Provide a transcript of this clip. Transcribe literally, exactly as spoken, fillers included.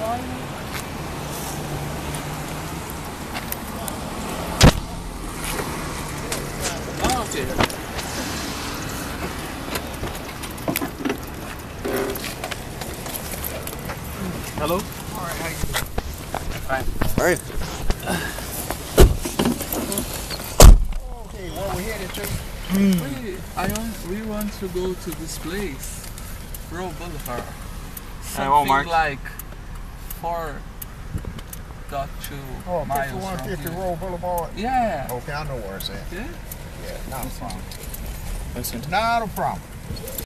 Oh, okay. Hello? Alright, how you doing? Fine. Alright. Okay, where we headed to? We, I want, we want to go to this place, Row Boulevard. Something well, Mark. like four dot two Oh, miles fifty-one from fifty here. Road Boulevard? Yeah. Okay, I know where it's at. Yeah? Yeah, not a problem. Listen. Not a problem.